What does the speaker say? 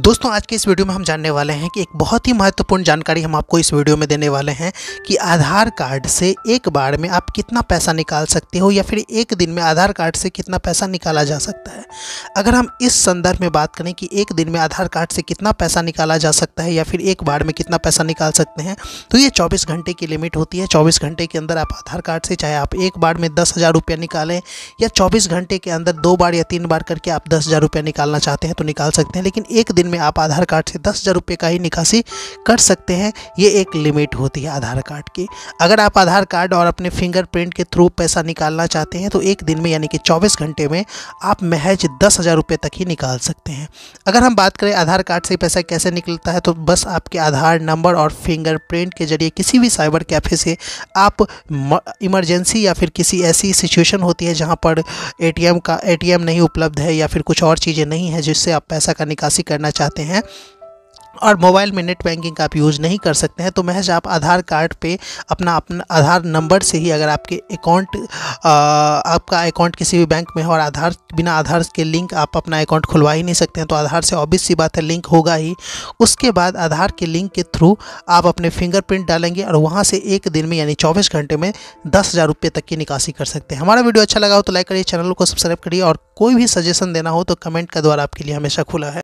दोस्तों आज के इस वीडियो में हम जानने वाले हैं कि एक बहुत ही महत्वपूर्ण जानकारी हम आपको इस वीडियो में देने वाले हैं कि आधार कार्ड से एक बार में आप कितना पैसा निकाल सकते हो या फिर एक दिन में आधार कार्ड से कितना पैसा निकाला जा सकता है। अगर हम इस संदर्भ में बात करें कि एक दिन में आधार कार्ड से कितना पैसा निकाला जा सकता है या फिर एक बार में कितना पैसा निकाल सकते हैं, तो ये 24 घंटे की लिमिट होती है। 24 घंटे के अंदर आप आधार कार्ड से चाहे आप एक बार में 10,000 रुपया निकालें या 24 घंटे के अंदर 2 बार या 3 बार करके आप 10,000 रुपया निकालना चाहते हैं तो निकाल सकते हैं। लेकिन एक दिन में आप आधार कार्ड से 10,000 रुपये का ही निकासी कर सकते हैं। ये एक लिमिट होती है आधार कार्ड की। अगर आप आधार कार्ड और अपने फिंगरप्रिंट के थ्रू पैसा निकालना चाहते हैं तो एक दिन में यानी कि 24 घंटे में आप महज 10,000 रुपये तक ही निकाल सकते हैं। अगर हम बात करें आधार कार्ड से पैसा कैसे निकलता है, तो बस आपके आधार नंबर और फिंगरप्रिंट के जरिए किसी भी साइबर कैफ़े से आप इमरजेंसी या फिर किसी ऐसी सिचुएशन होती है जहां पर एटीएम नहीं उपलब्ध है या फिर कुछ और चीज़ें नहीं है जिससे आप पैसा का निकासी करना चाहते हैं और मोबाइल में नेट बैंकिंग का आप यूज़ नहीं कर सकते हैं, तो महज आप आधार कार्ड पे अपना आधार नंबर से ही, अगर आपके आपका अकाउंट किसी भी बैंक में है और बिना आधार के लिंक आप अपना अकाउंट खुलवा ही नहीं सकते हैं, तो आधार से ऑब्वियस सी बात है लिंक होगा ही। उसके बाद आधार के लिंक के थ्रू आप अपने फिंगरप्रिंट डालेंगे और वहाँ से एक दिन में यानी 24 घंटे में 10,000 रुपये तक की निकासी कर सकते हैं। हमारा वीडियो अच्छा लगा हो तो लाइक करिए, चैनल को सब्सक्राइब करिए और कोई भी सजेशन देना हो तो कमेंट का द्वारा आपके लिए हमेशा खुला है।